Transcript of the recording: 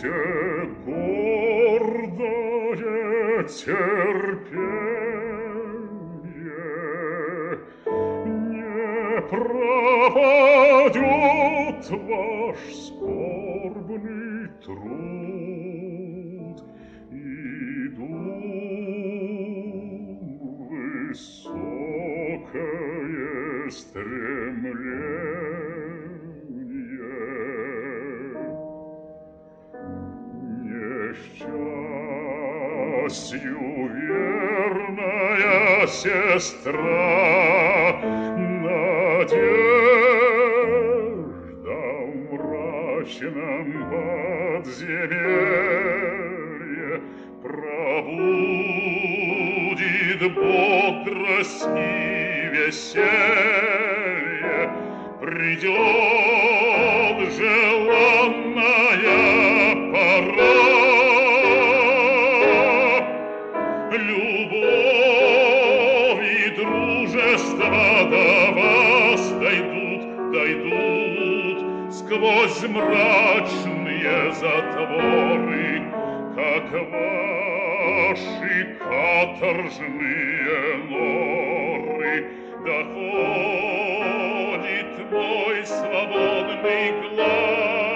гордое терпенье, не пропадет ваш скорбный труд, и дум высокое стремление. Несчастью верная сестра, надежда в мрачном подземелье пробудит бодрость и веселье, придет желанная пора. Любовь и дружество до вас дойдут сквозь мрачные затворы, как ваши каторжные норы. Доходит мой свободный глаз